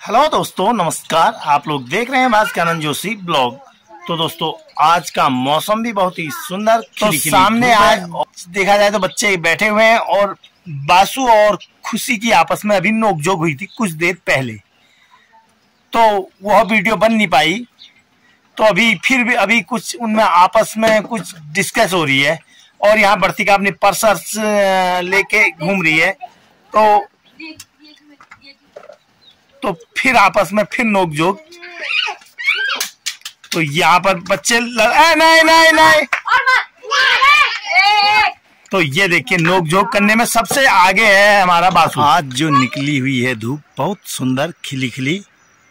Hello दोस्तों, नमस्कार। आप लोग देख रहे हैं भास्कर जोशी ब्लॉग। तो दोस्तों, आज का मौसम भी बहुत ही सुंदर तो सामने आज देखा जाए तो बच्चे बैठे हुए हैं और बासु और खुशी की आपस में अभी नोकझोंक हुई थी कुछ देर पहले, तो वह वीडियो बन नहीं पाई। तो अभी फिर भी अभी कुछ उनमें आपस में कुछ डिस्कस हो रही है और यहाँ वर्तिका अपनी पर्स लेके घूम रही है। तो फिर आपस में फिर नोकझोंक। तो यहाँ पर बच्चे नहीं। तो ये देखिए, नोकझोंक करने में सबसे आगे है हमारा बासु। आज जो निकली हुई है धूप बहुत सुंदर खिली खिली,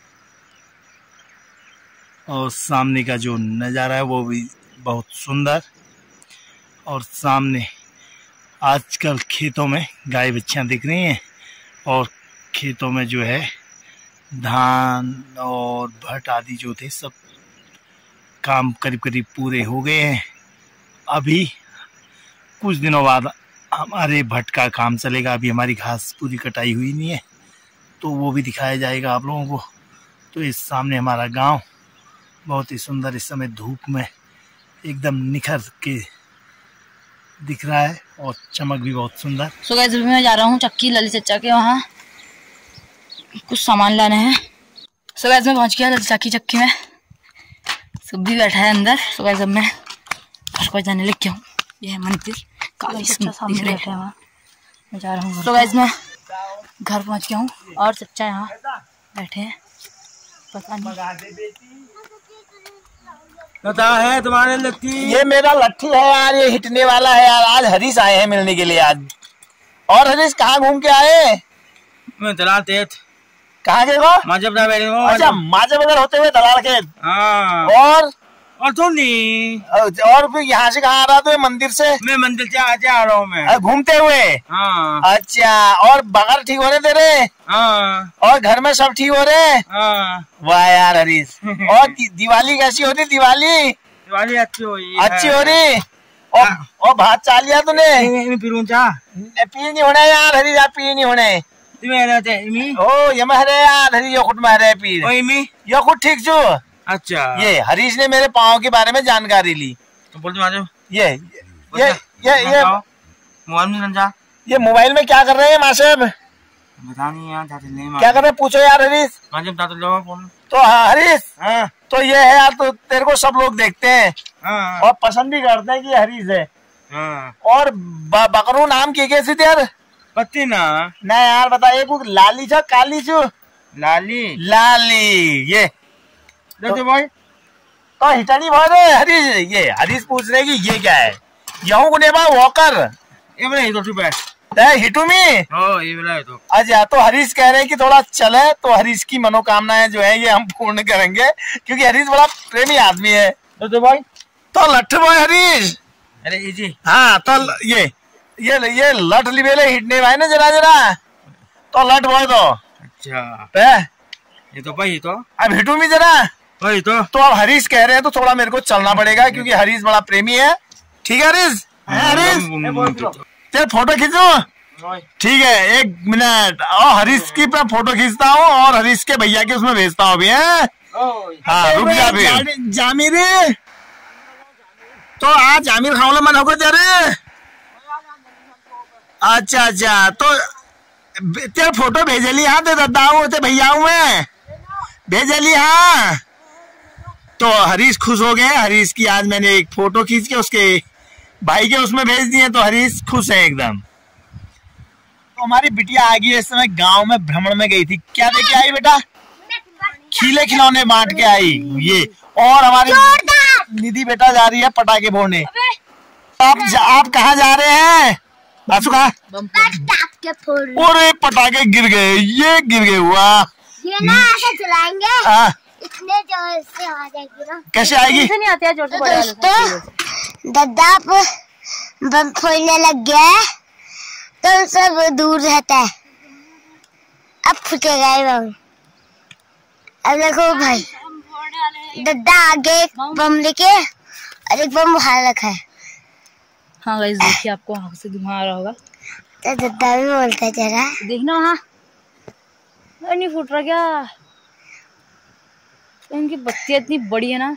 और सामने का जो नज़ारा है वो भी बहुत सुंदर। और सामने आजकल खेतों में गाय बच्चियां दिख रही हैं और खेतों में जो है धान और भट आदि जो थे सब काम करीब करीब पूरे हो गए हैं। अभी कुछ दिनों बाद हमारे भट का काम चलेगा। अभी हमारी घास पूरी कटाई हुई नहीं है, तो वो भी दिखाया जाएगा आप लोगों को। तो इस सामने हमारा गांव बहुत ही सुंदर इस समय धूप में एकदम निखर के दिख रहा है और चमक भी बहुत सुंदर। सो गाइस, मैं जा रहा हूँ चक्की ललित चचा के वहाँ कुछ सामान लाने हैं। सो गाइस, मैं पहुँच गया ललित चचा की चक्की में, सब भी बैठा है अंदर। सो गाइस, अब मैं उसको जाने लग गया हूँ। ये है मंदिर, काफी सामने बैठे हैं वहाँ, मैं जा रहा हूँ। सो गाइस, मैं घर पहुँच गया हूँ और चचा यहाँ बैठे हैं। पता नहीं पता है तुम्हारे लट्ठी? ये मेरा लट्ठी है यार, ये हिटने वाला है यार। आज हरीश आए हैं मिलने के लिए आज। और हरीश कहाँ घूम के आए? मैं दलाल तेज। कहाँ के को? अच्छा, माजबगर होते हुए दलाल के। और तुम नहीं? और फिर यहाँ से कहाँ आ रहा तो मंदिर से? मैं मंदिर से आज आ रहा हूँ मैं घूमते हुए। हाँ। अच्छा, और बगैर ठीक हो रहे तेरे? हाँ। और घर में सब ठीक हो रहे? हाँ। वाह यार हरीश। और दिवाली कैसी हो रही? दिवाली अच्छी हो रही। अच्छी हो रही। और भात चाल लिया तूने? पी नहीं होना यार हरीश, आप पी नहीं होने। ओ ये महरे यार हरीश, यो खुद महरे पी यो खुद ठीक छू। अच्छा, ये हरीश ने मेरे पाँव के बारे में जानकारी ली। तो बोल दो ये मोबाइल में ये मोबाइल में क्या कर रहे हैं माशब? बता नहीं यार, क्या कर रहे हैं पूछो यार हरीश। तो हरीश, तो ये है यार, तो तेरे को सब लोग देखते हैं और पसंद भी करते हैं कि हरीश है। और बकरू नाम की कैसी थे यार? पत्ती ना यार बता, एक लाली छो काली छो? लाली ये भाई तो हिटानी बहुत है हरीश। ये हरीश पूछ रहे कि ये क्या है? यहूं गुने बा वॉकर ये बना हिटू पे हिटू में। ये बना तो अच्छा, तो हरीश कह रहे हैं कि थोड़ा चले, तो हरीश की मनोकामनाएं जो है ये हम पूर्ण करेंगे क्योंकि हरीश बड़ा प्रेमी आदमी है। तो भाई तो लठ बॉय हरीश। अरे जी हाँ, तो ये लठ लिबेले हिटने भाई ना जरा तो लठ बॉय तो। अच्छा, ये तो भाई तो अब हिटू में जरा भाई तो अब हरीश कह रहे हैं तो थोड़ा मेरे को चलना पड़ेगा क्योंकि हरीश बड़ा प्रेमी है। ठीक है हरीश? हरीश तेरे फोटो खींचो। ठीक है, 1 मिनट। और हरीश की मैं फोटो खींचता हूँ और हरीश के भैया के उसमें भेजता हूँ अभी है। हाँ, रुक जा फिर। जामिर तो आज जामिर खाओ मन होगा तेरे। अच्छा, तो तेरे फोटो भेजली? हाँ, ते दादा हूँ ते भैया हूँ मैं भेजली। हाँ, तो हरीश खुश हो गए। हरीश की आज मैंने एक फोटो खींच के उसके भाई के उसमें भेज दिए, तो हरीश खुश है एकदम। तो हमारी बिटिया आ गई इस समय गांव में भ्रमण में गई थी। क्या लेके आई बेटा? खिले खिलौने बांट के आई ये। और हमारी निधि बेटा जा रही है पटाखे फोड़ने। आप कहाँ जा रहे हैं? बासु कहाँ? और पटाखे गिर गए, ये गिर गए हुआ। ये ना ऐसे चलाएंगे, इतने जोर से आ जाएगी ना। कैसे आएगी? नहीं आते जोर से। दोस्तों, दद्दा बम फोड़ने लग गया है तो सब दूर रहता है। अब फूटेगा बम। अब देखो भाई, दद्दा आगे एक बम लेके और एक बम बाहर रखा है। हाँ गाइस, देखिए आपको आँख से घुमा रहा होगा। तो दद्दा भी बोलता है जरा देखना। हाँ, नहीं फूट रहा क्या? इनकी बत्तियां इतनी बड़ी है ना।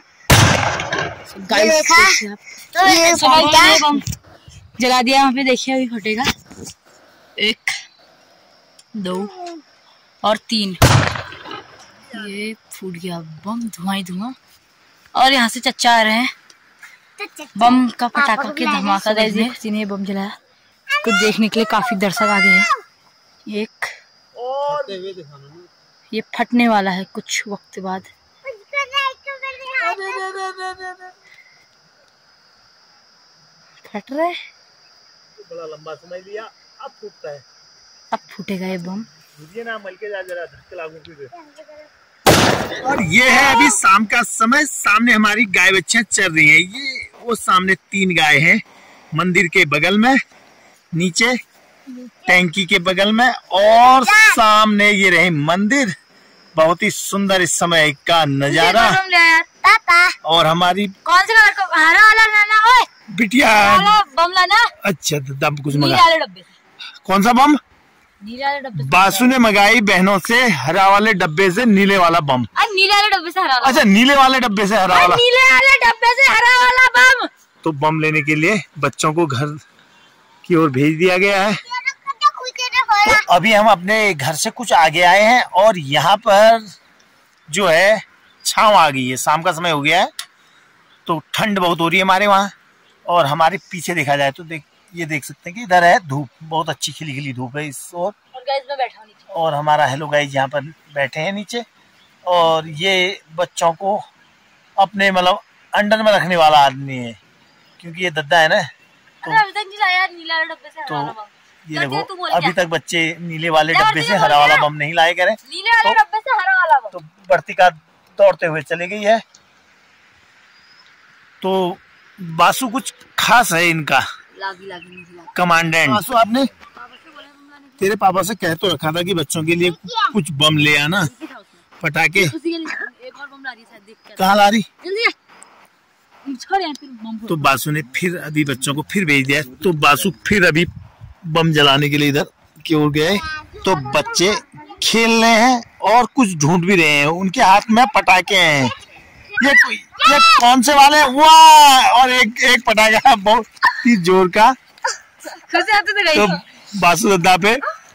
देखा तो ये बम जला दिया वहाँ पे, देखिए अभी फटेगा। 1 2 और 3, ये फूट गया बम, धुआं ही धुआं। और यहाँ से चच्चा आ रहे हैं, बम का पटाखा के धमाका देखने, किसी ने बम जलाया। कुछ देखने के लिए काफी दर्शक आ गए हैं। ये फटने वाला है कुछ वक्त बाद। फट रहा है, बड़ा लंबा समय लिया, अब फूटता है। अब फूटेगा ये बम। ना मल के जा जरा धक्के लागू फिर। और ये है अभी शाम का समय, सामने हमारी गाय बच्चियां चल रही हैं। ये वो सामने 3 गाय हैं, मंदिर के बगल में, नीचे टैंकी के बगल में, और सामने ये रहे मंदिर। बहुत ही सुंदर इस समय का नजारा। पापा और हमारी कौन से कलर का? हरा वाला लाना ओए, बिटिया बम लाना। अच्छा दम कुछ नीले मंगा। वाले डब्बे से, कौन सा बम? नीले वाले डब्बे से। बासु ने मंगाई बहनों से हरा वाले डब्बे से नीले वाला बम। नीले वाले डब्बे से हरा वाला। अच्छा नीले वाले डब्बे से हरा वाला। नीले वाले डब्बे से हरा वाला बम। तो बम लेने के लिए बच्चों को घर की ओर भेज दिया गया है। तो अभी हम अपने घर से कुछ आगे आए हैं और यहाँ पर जो है छांव आ गई है। शाम का समय हो गया है तो ठंड बहुत हो रही है हमारे वहाँ। और हमारे पीछे देखा जाए तो ये देख सकते हैं कि इधर है धूप, बहुत अच्छी खिली खिली धूप है इस ओर। और हमारा हेलो गाइस यहाँ पर बैठे हैं नीचे। और ये बच्चों को अपने मतलब अंडर में रखने वाला आदमी है, क्योंकि ये दद्दा है ना। तो ये देखो अभी तक बच्चे नीले वाले डब्बे से हरा वाला बम नहीं लाए गए। नीले वाले डब्बे से हरा वाला बम। तो वर्तिका दौड़ते हुए चली गई है। तो बासु कुछ खास है इनका कमांडेंट। बासु आपने तेरे पापा से कह तो रखा था कि बच्चों के लिए कुछ बम ले आना, पटाखे। एक और बम ला रही है, देख के कहाँ ला रही? छोड़ यार, फिर बम। तो बासु ने फिर अभी बच्चों को फिर भेज दिया। तो बासु फिर अभी बम जलाने के लिए इधर की ओर गए। तो बच्चे खेल रहे हैं और कुछ ढूंढ भी रहे हैं, उनके हाथ में पटाखे हैं। ये कौन से वाले? वाह! और एक पटाखा बहुत ही जोर का। तो बासु दद्दा पे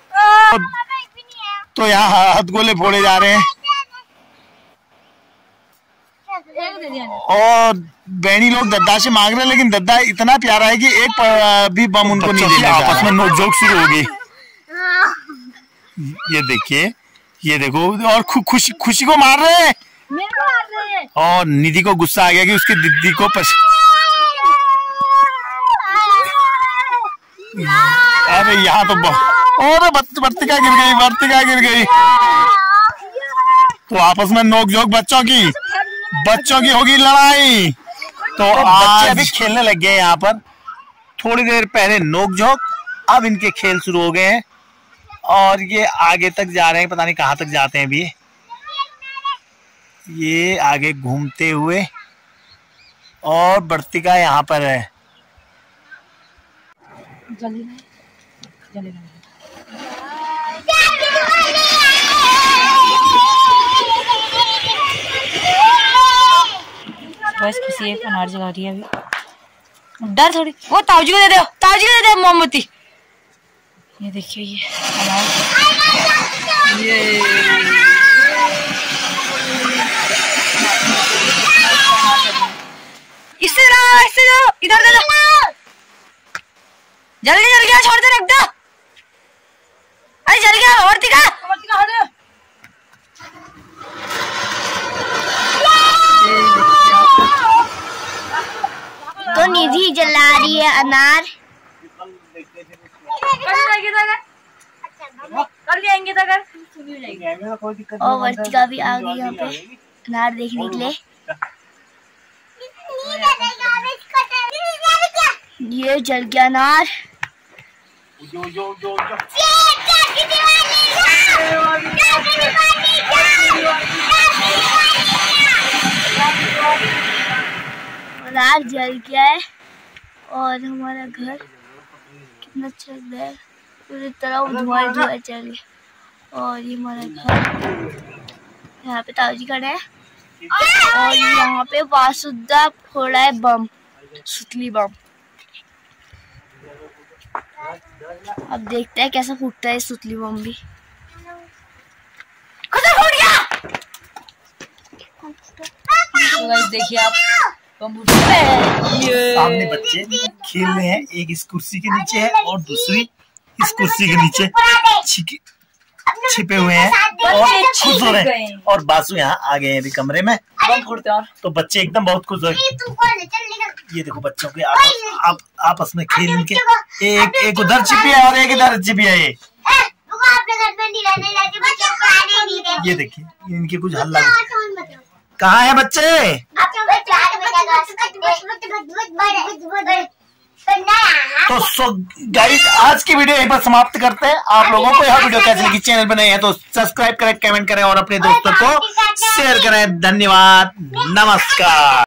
तो यहाँ हथगोले फोड़े जा रहे हैं। और बहनी लोग दद्दा से मांग रहे हैं, लेकिन दद्दा इतना प्यारा है कि एक भी बम उनको नहीं दे रहा। आपस में नोकझोंक शुरू हो गई। ये देखिए, ये देखो, और खुशी को मार रहे हैं। और निधि को गुस्सा आ गया कि उसकी दीदी को अरे यहाँ तो और वर्तिका गिर गई। तो आपस में नोकझोंक बच्चों की होगी लड़ाई। तो बच्चे अभी खेलने लग गए यहाँ पर। थोड़ी देर पहले नोकझोंक, अब इनके खेल शुरू हो गए हैं और ये आगे तक जा रहे हैं। पता नहीं कहाँ तक जाते हैं अभी ये आगे घूमते हुए। और वर्तिका यहाँ पर है। बस किसी एक अनार जला रही है अभी। डर थोड़ी, वो ताऊजी को दे दे मोमबत्ती। ये देखिए ये अनार, ये इससे दो, इधर दे दो। जल गया, छोड़ दे, रख दो। अरे जल गया, वर्तिका हट। तो निधि जला रही है अनार। और वर्तिका भी आ गई यहाँ पे अनार देखने के लिए। ये जल गया अनार। अनार जल गया है और हमारा घर कितना अच्छा लग रहा है। पूरी तरह धुआं चल गया। और ये हमारा घर, यहाँ पे ताऊजी खड़े हैं और यहाँ पे वासुदा फोड़ा है बम, सुतली बम। अब देखते हैं कैसा फूटता है सुतली बम भी। फूट गया। तो गाइस देखिए आप, बम फूट गया है। सामने बच्चे खेल रहे हैं, एक इस कुर्सी के नीचे है और दूसरी इस कुर्सी के नीचे छिपे हुए हैं और खुश हो रहे हैं। और बासु यहाँ आ गए हैं अभी कमरे में, तो बच्चे एकदम बहुत खुश हो रहे हैं। ये देखो बच्चों के आपस में खेल के, एक उधर छिपी है और एक इधर छिपी है। ये देखिए इनके कुछ हल्ला। कहाँ है बच्चे? तो सो गाइस आज की वीडियो यहीं पर समाप्त करते हैं। आप लोगों को यह वीडियो कैसी लगी, चैनल पर नए हैं तो सब्सक्राइब करें, कमेंट करें और अपने दोस्तों को शेयर करें। धन्यवाद, नमस्कार।